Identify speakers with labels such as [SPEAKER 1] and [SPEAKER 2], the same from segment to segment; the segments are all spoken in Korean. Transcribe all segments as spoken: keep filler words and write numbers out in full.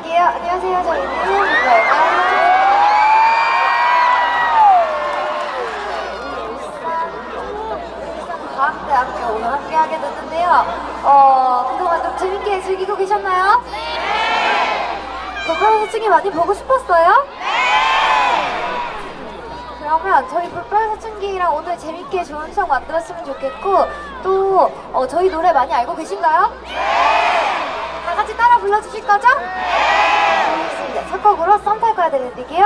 [SPEAKER 1] 인사드릴게요. 안녕하세요. 저희는 네, 과학대학교 오늘 함께하게 됐는데요. 어, 그동안 좀 재밌게 즐기고 계셨나요? 네! 볼빨간 사춘기 많이 보고 싶었어요? 네! 그러면 저희 볼빨간 사춘기랑 오늘 재밌게 좋은 추억 만들었으면 좋겠고 또 어, 저희 노래 많이 알고 계신가요? 네! 다 같이 따라 불러주실 거죠? 네! 좋습니다. 첫 곡으로 썸 탈 거야 들려드릴게요.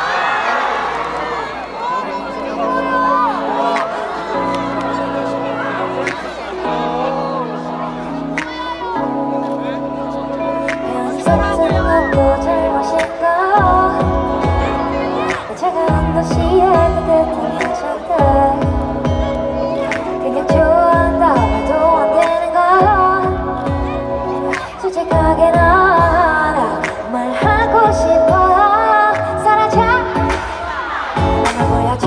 [SPEAKER 1] 차가운 도시에 따뜻한 괜찮다. 그냥 좋아한다 말도 안 되는 거. 솔직하게 난 말하고 싶어. 사라져 나 보여줘.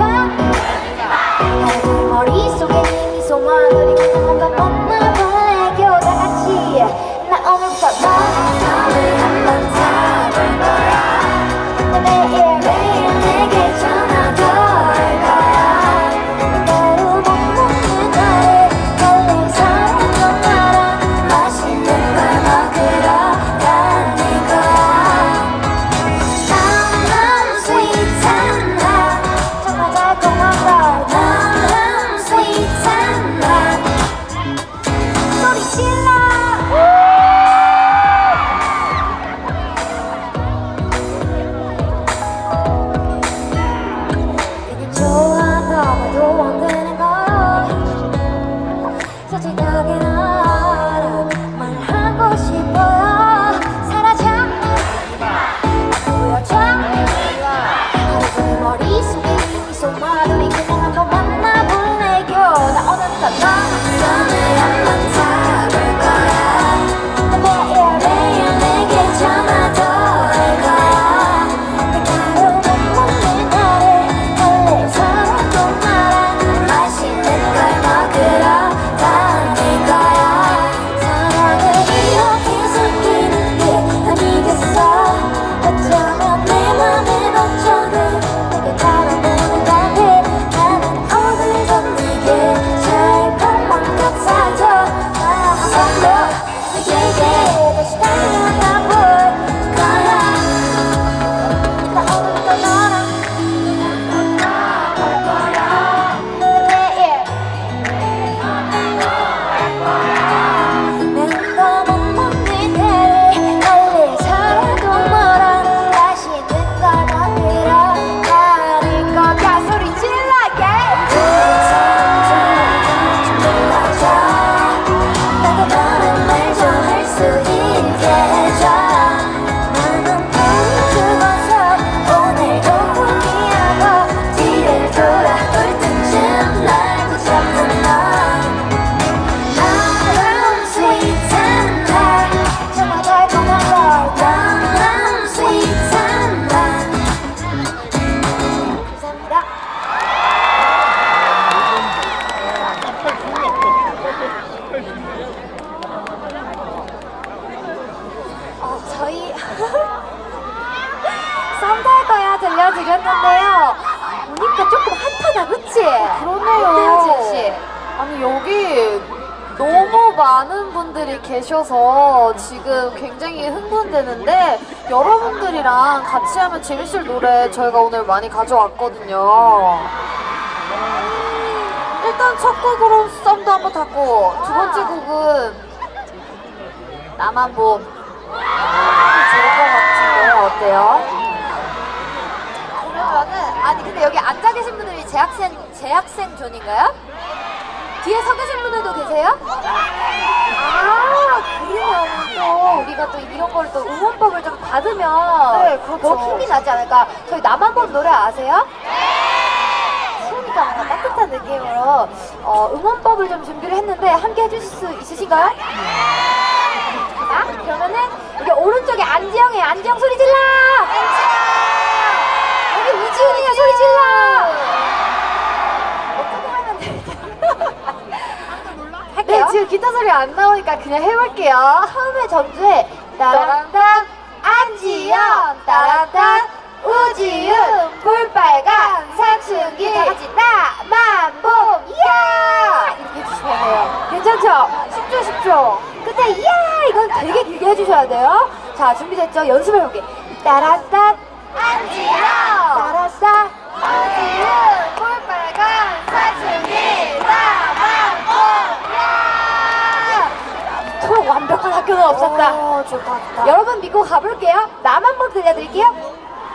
[SPEAKER 1] 하얀 머릿속에 네 미소만 그리고 뭔가 뻔나 보내겨. 다같이 나 오늘부터 너를 한번 잡을 거야. 내 매일 매일 내게 전화도 할 거야. 때로 못 먹는 나를 달랠 사람도 나랑 맛있는 걸 먹으러 다닐 거야. 너무 sweet한 나 정말 달콤한 걸. 너무 sweet한 나 소리 질러. 솔직하게 나랑 말하고 싶어. 사라져 보여줘. 내 머릿속에 네 미소만 우리 그냥 한번 만나볼래요. 나 오늘부터 너를 한번 잡을 거야. 내 매일 매일 내게 전화도 할 거야. 내가로 못 먹는 나를 달랠 사람도 나랑 맛있는 걸 먹으러 다닐 거야. 사랑을 이렇게 숨기는 게 아니겠어. 어쩌면 내 맘에 넘쳐들 내게 바라보는 건데 나는 오늘도 네게 슬픔만 같아져. 나 한 번 더 너에게 다시 달려가 볼 거야. 나 오늘부터 너랑 볼 거야. 매일 내가 못 먹는 애를 달랠 사람도 너랑 맛있는 걸 먹으러 다닐 거야. 소리 질러. 좀 불러줘. 나도 너를 말 좀 할 수 있게 해줘. 나는 보여주고서 오늘도 포기하고 뒤를 돌아볼 때쯤 날 붙잡는 너. 너무 sweet한 날 정말 달콤한 걸. 너무 sweet한 날. 감사합니다. 어, 저희 썸 탈 거야 들려드렸는데요. 보니까 조금 핫하다 그치?
[SPEAKER 2] 그러네요.
[SPEAKER 1] 태우진씨
[SPEAKER 2] 아니 여기 너무 많은 분들이 계셔서 지금 굉장히 흥분되는데 여러분들이랑 같이 하면 재밌을 노래 저희가 오늘 많이 가져왔거든요. 일단 첫 곡으로 썸도 한번 탔고 두 번째 곡은 나만 뭐 좋을 것 같은데 어때요?
[SPEAKER 1] 그러면은 아니 근데 여기 앉아 계신 분들이 재학생 재학생 존인가요? 뒤에 서 계신 분들도 계세요? 아 그래요. 또 우리가 또 이런 걸 또 응원법을 좀 받으면
[SPEAKER 2] 네, 그렇죠.
[SPEAKER 1] 더 힘이 나지 않을까? 저희 나만 본 노래 아세요? 네. 추우니까 뭔가 따뜻한 느낌으로 어, 응원법을 좀 준비를 했는데 함께 해주실 수 있으신가요? 자 그러면은 여기 오른쪽에 안지영이에요. 안지영 소리 질러! 여기 우지훈이가 소리 질러! 어떻게 하면 될까요? 할게요.
[SPEAKER 2] 네, 지금 기타 소리 안 나오니까 그냥 해볼게요.
[SPEAKER 1] 처음에 전주에 따랑따랑 안녕 안지연 따라단 우지윤 볼빨간 사춘기 다같이 나만 봄 이야 이렇게 해주시면 돼요. 괜찮죠? 쉽죠 쉽죠? 근데 이야 이건 되게 길게 해주셔야 돼요. 자 준비됐죠? 연습해볼게. 따라단 안지연 따라단 우지윤 볼빨간 사춘기 나만 봄 이야. 이토록 완벽한 학교는 없었다.
[SPEAKER 2] 오, 좋다, 좋다.
[SPEAKER 1] 여러분 믿고 가볼게요. 나만 봄 들려드릴게요.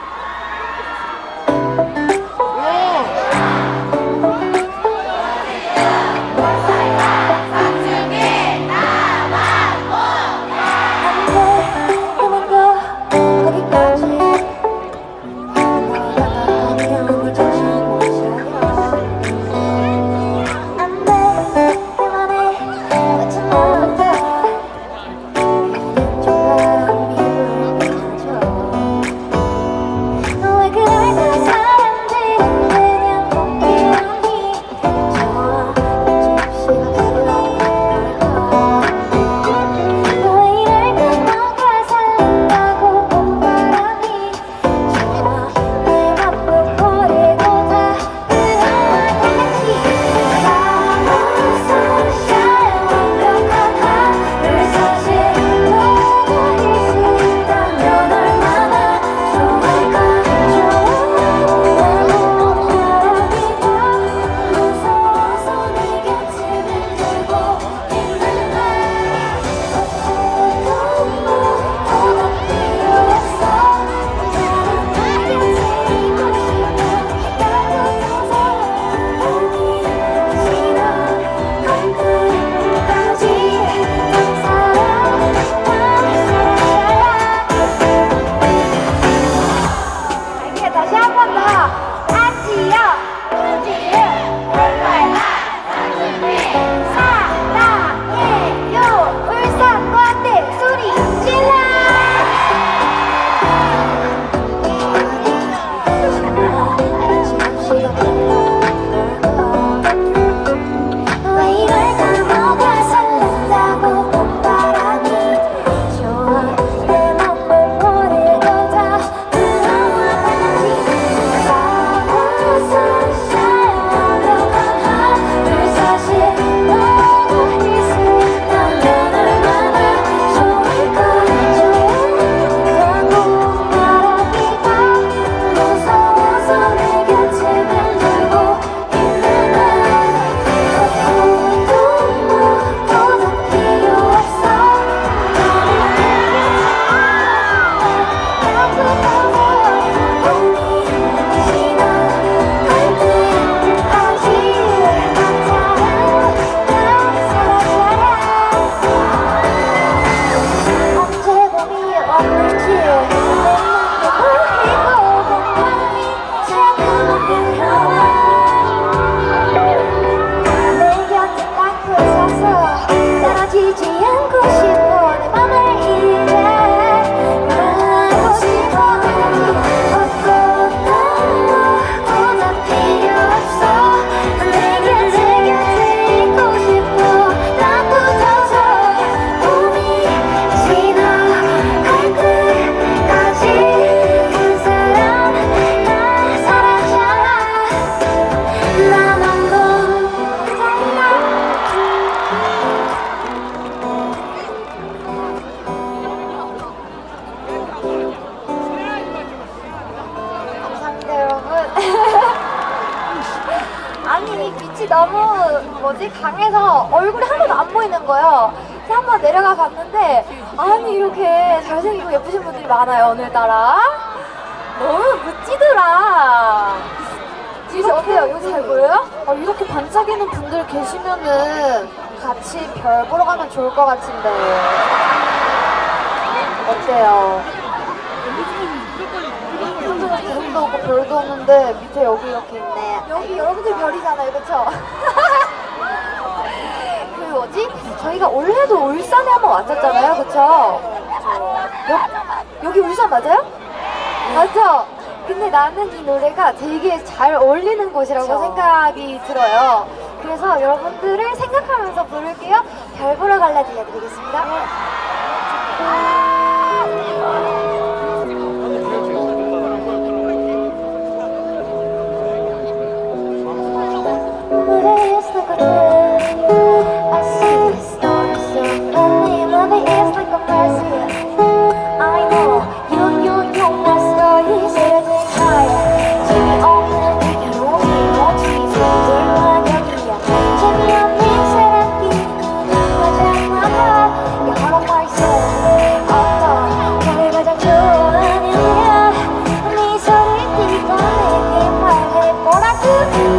[SPEAKER 1] 아니 빛이 너무 뭐지 강해서 얼굴이 하나도 안 보이는 거예요. 그래서 한번 내려가 봤는데 아니 이렇게 잘생기고 예쁘신 분들이 많아요 오늘따라. 너무 멋지더라. 지금 어때요? 여기 잘 보여요?
[SPEAKER 2] 어, 이렇게 반짝이는 분들 계시면은 같이 별 보러 가면 좋을 것 같은데 어때요? 한쪽은 구름도 없고 별도 없는데 밑에 여기 이렇게 있네.
[SPEAKER 1] 여기 여러분들 별이잖아요, 그쵸? 그 뭐지? 저희가 올해도 울산에 한번 왔었잖아요, 그쵸? 여, 여기 울산 맞아요? 맞죠? 근데 나는 이 노래가 되게 잘 어울리는 곳이라고
[SPEAKER 2] 그쵸.
[SPEAKER 1] 생각이 들어요. 그래서 여러분들을 생각하면서 부를게요. 별 보러 갈래 들려드리겠습니다. is like a mercy. I know you, you, you must know 새로진 거야. 재미없는 얘기로 emoji 들만 여기야. 재미없는 사람끼리는 맞았나봐. 여러 말 써. 어떤 걸 가장 좋아하느냐. 네 소리를 띠고 내게 말해보라고.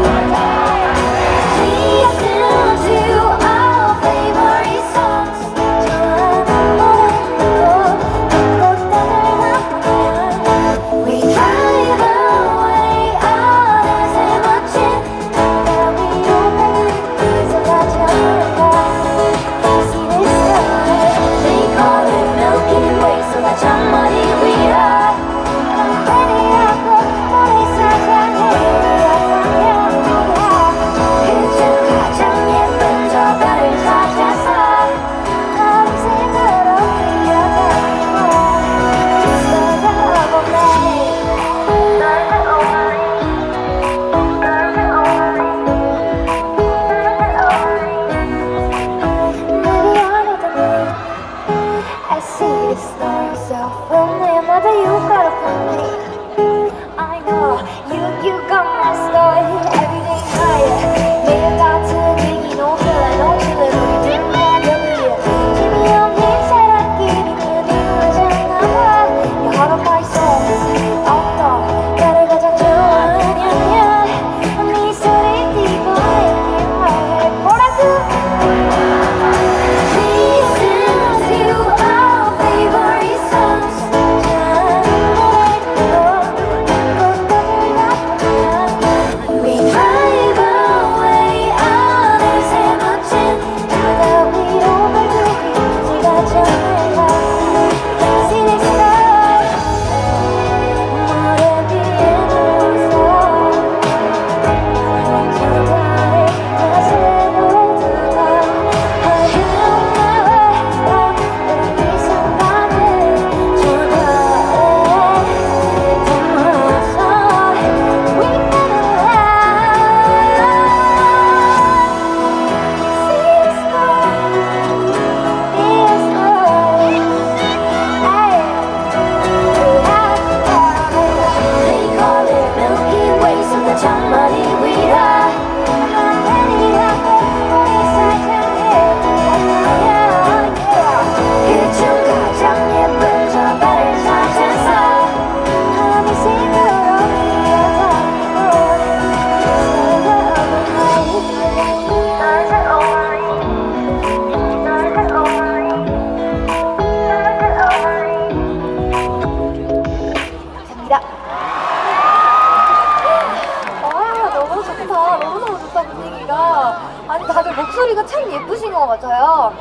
[SPEAKER 1] 아니 다들 목소리가 참 예쁘신 것 같아요.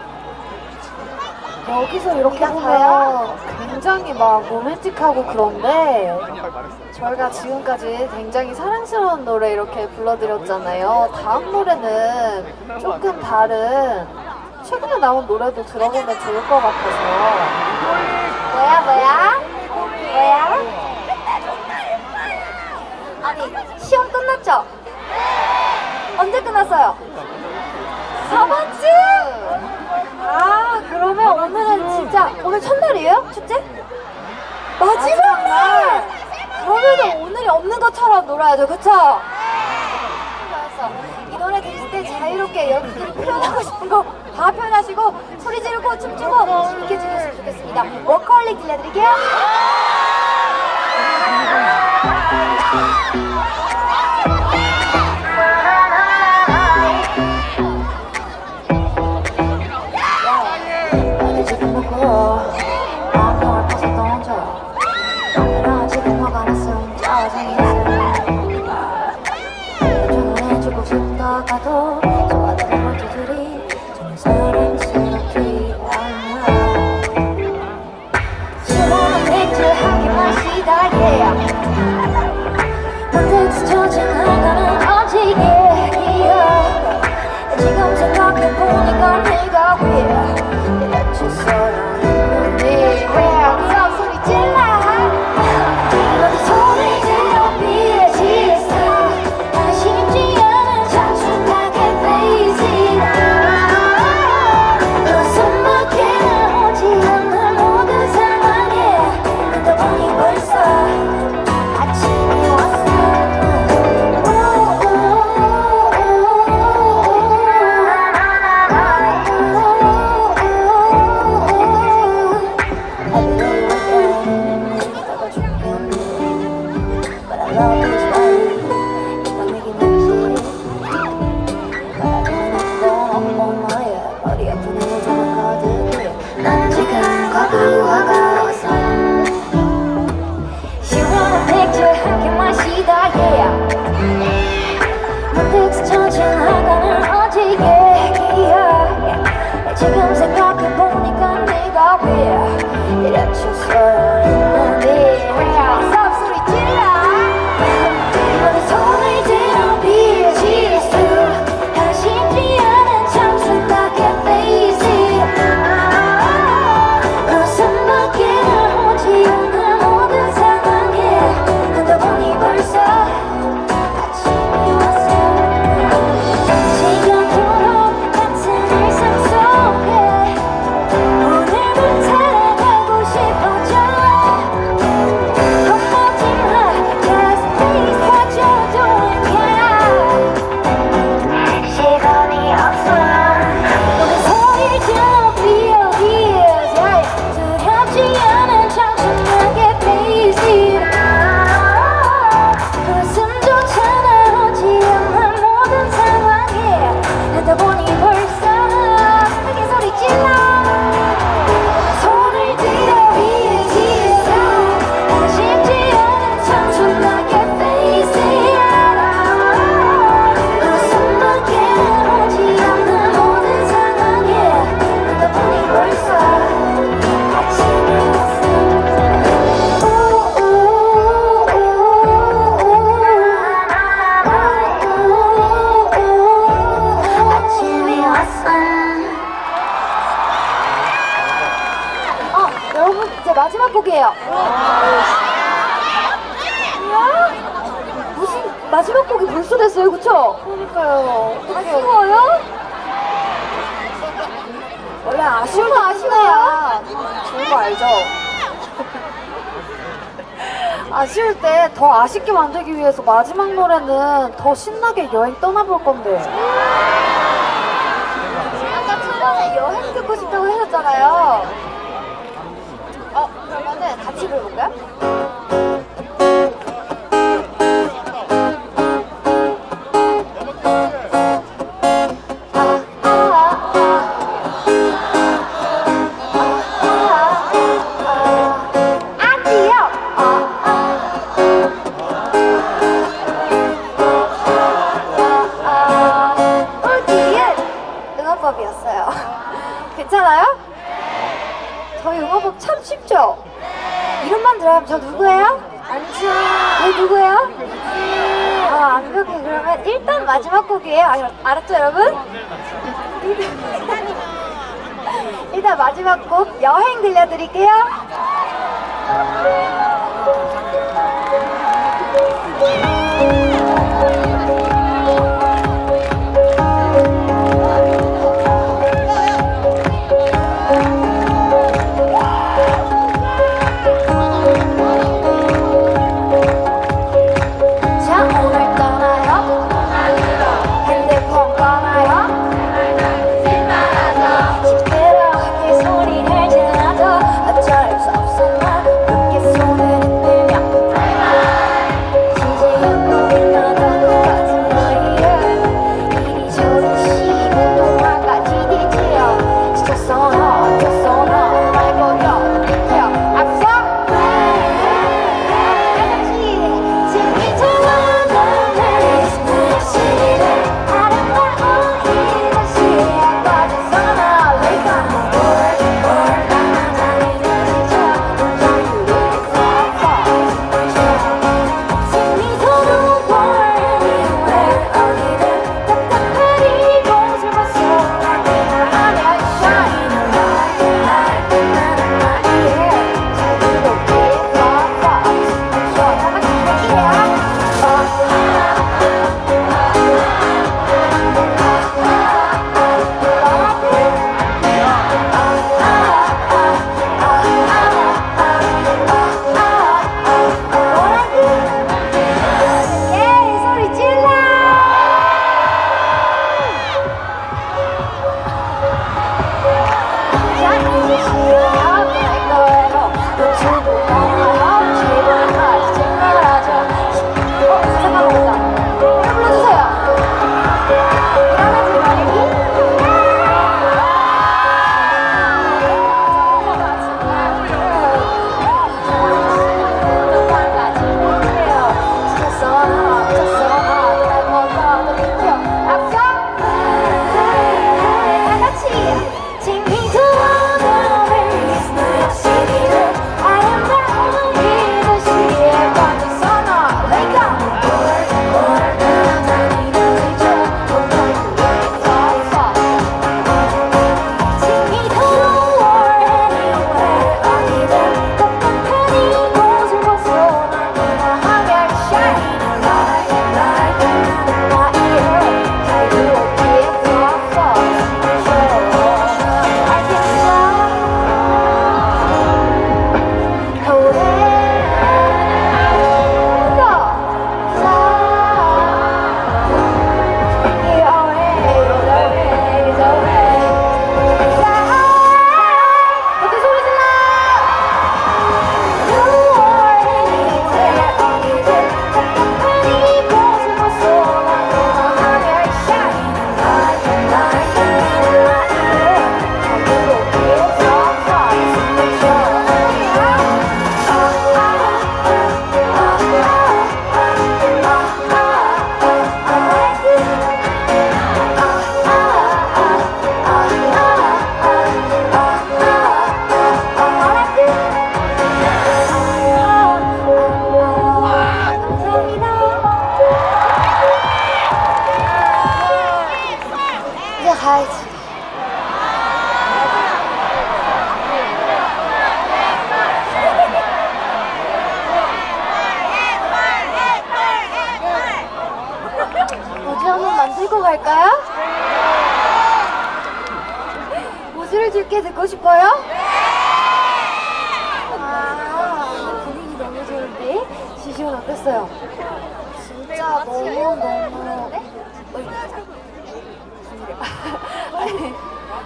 [SPEAKER 1] 여기서 이렇게 보면 굉장히 막 로맨틱하고 그런데 저희가 지금까지 굉장히 사랑스러운 노래 이렇게 불러드렸잖아요. 다음 노래는 조금 다른 최근에 나온 노래도 들어보면 좋을 것 같아서. 뭐야 뭐야? 뭐야? 아니 시험 끝났죠? 언제 끝났어요? 저번 주! 아 그러면 오늘은 진짜 오늘 첫날이에요? 축제? 마지막 날! 그러면 오늘이 없는 것처럼 놀아야죠, 그쵸? 이 노래 들을 때 자유롭게 여러분들이 표현하고 싶은 거 다 표현하시고 소리 지르고 춤추고 이렇게 즐겼으면 좋겠습니다. 워커홀릭 들려드릴게요. 마음을 벗어 던져 나 지금 화가 났음 짜증이 있음 표정을 해주고 싶다가도 좋아하는 말투들이 정말 사랑스럽지 않아 수많은 맥주를 하기만 시다 yeah 문득 스쳐진 하나는 언제 얘기야 지금 생각해보니까 네가 왜 내 사랑했는데 마지막 곡이에요. 이야, 무슨 마지막 곡이 벌써 됐어요, 그쵸?
[SPEAKER 2] 그러니까요.
[SPEAKER 1] 아쉬워요?
[SPEAKER 2] 원래 아쉬울
[SPEAKER 1] 거 아시나요?
[SPEAKER 2] 좋은 거 알죠? 아쉬울 때 더 아쉽게 만들기 위해서 마지막 노래는 더 신나게 여행 떠나볼 건데.
[SPEAKER 1] 아까 초반에 여행 듣고 싶다고 하셨잖아요. 어, 그러면은 같이 불러볼까요? 응원법이었어요. 괜찮아요? 저희 응원법 참 쉽죠? 이름만 들어가면 저 누구예요? 안주. 네, 누구예요? 아, 완벽해. 그러면 일단 마지막 곡이에요. 아, 알았죠, 여러분? 일단 마지막 곡 여행 들려드릴게요. 어쩔 수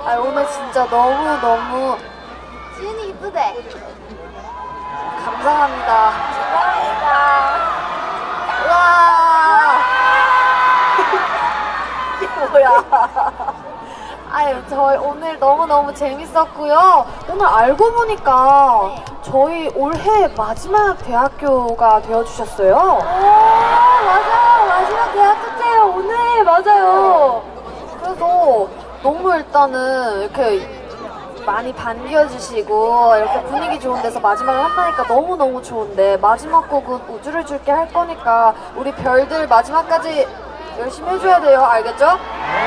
[SPEAKER 2] 아, 오늘 진짜 너무너무
[SPEAKER 1] 지은이 이쁘대.
[SPEAKER 2] 감사합니다.
[SPEAKER 1] 감사합니다.
[SPEAKER 2] 와. 이게 뭐야. 아유, 저희 오늘 너무너무 재밌었고요. 오늘 알고 보니까 저희 올해 마지막 대학교가 되어주셨어요.
[SPEAKER 1] 오, 맞아요. 마지막 대학교 때요. 오늘 맞아요.
[SPEAKER 2] 그래서 너무 일단은 이렇게 많이 반겨주시고 이렇게 분위기 좋은 데서 마지막을 한다니까 너무너무 좋은데, 마지막 곡은 우주를 줄게 할 거니까 우리 별들 마지막까지 열심히 해줘야 돼요. 알겠죠?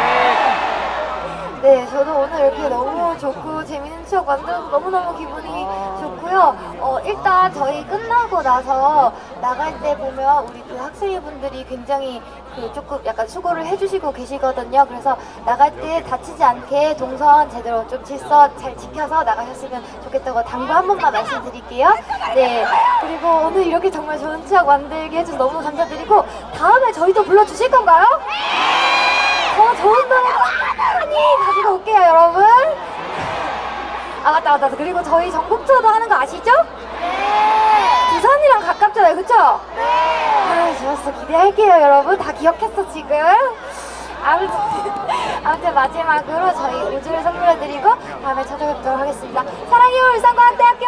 [SPEAKER 1] 네, 저도 오늘 이렇게 너무 좋고 재밌는 추억 만들어서 너무너무 기분이 좋고요. 어, 일단 저희 끝나고 나서 나갈 때 보면 우리 그 학생분들이 굉장히 그 조금 약간 수고를 해주시고 계시거든요. 그래서 나갈 때 다치지 않게 동선 제대로 좀 질서 잘 지켜서 나가셨으면 좋겠다고 당부 한 번만 말씀드릴게요. 네, 그리고 오늘 이렇게 정말 좋은 추억 만들게 해줘서 너무 감사드리고, 다음에 저희도 불러주실 건가요? 더 좋은 노래 많이 가지고 올게요, 여러분. 아, 맞다, 맞다. 그리고 저희 전국 투어도 하는 거 아시죠? 네. 부산이랑 가깝잖아요, 그쵸? 네. 아, 좋았어. 기대할게요, 여러분. 다 기억했어, 지금. 아무튼, 아무튼 마지막으로 저희 우주를 선물해드리고 다음에 찾아뵙도록 하겠습니다. 사랑해요, 울산과학대학교!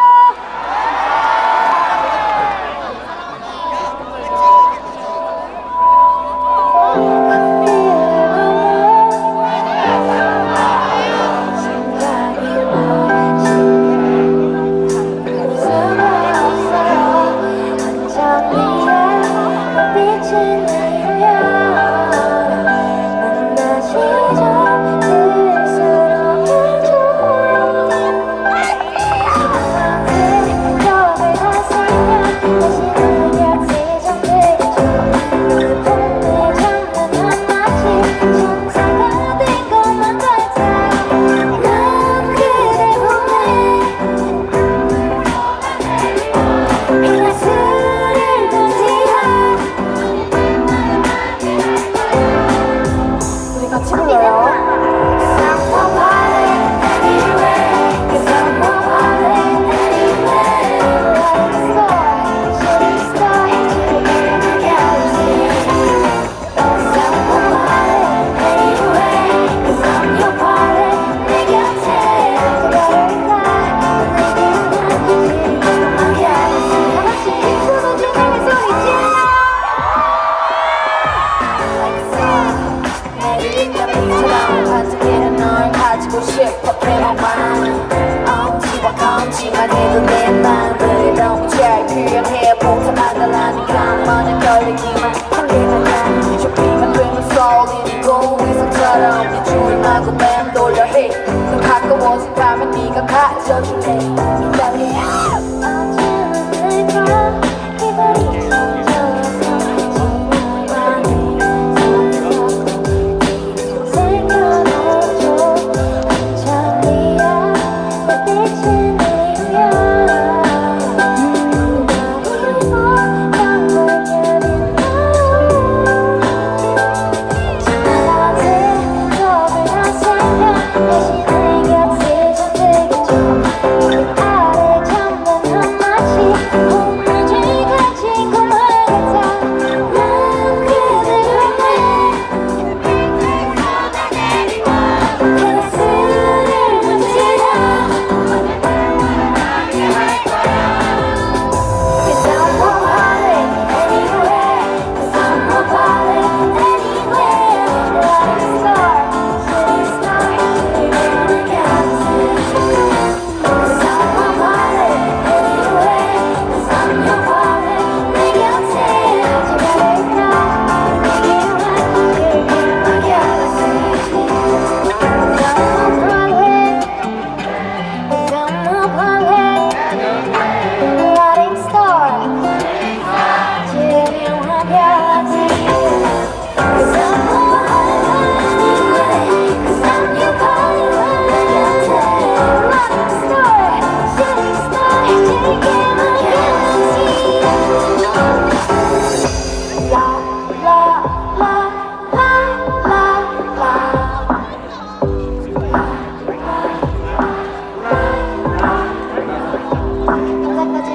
[SPEAKER 1] 가까워진다면 네가 가져줄래.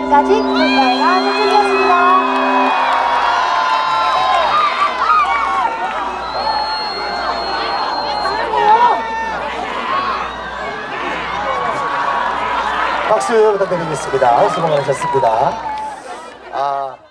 [SPEAKER 1] 지금까지 굿바이가 세팅이었습니다.
[SPEAKER 3] 박수 부탁드리겠습니다. 수고 많으셨습니다. 아.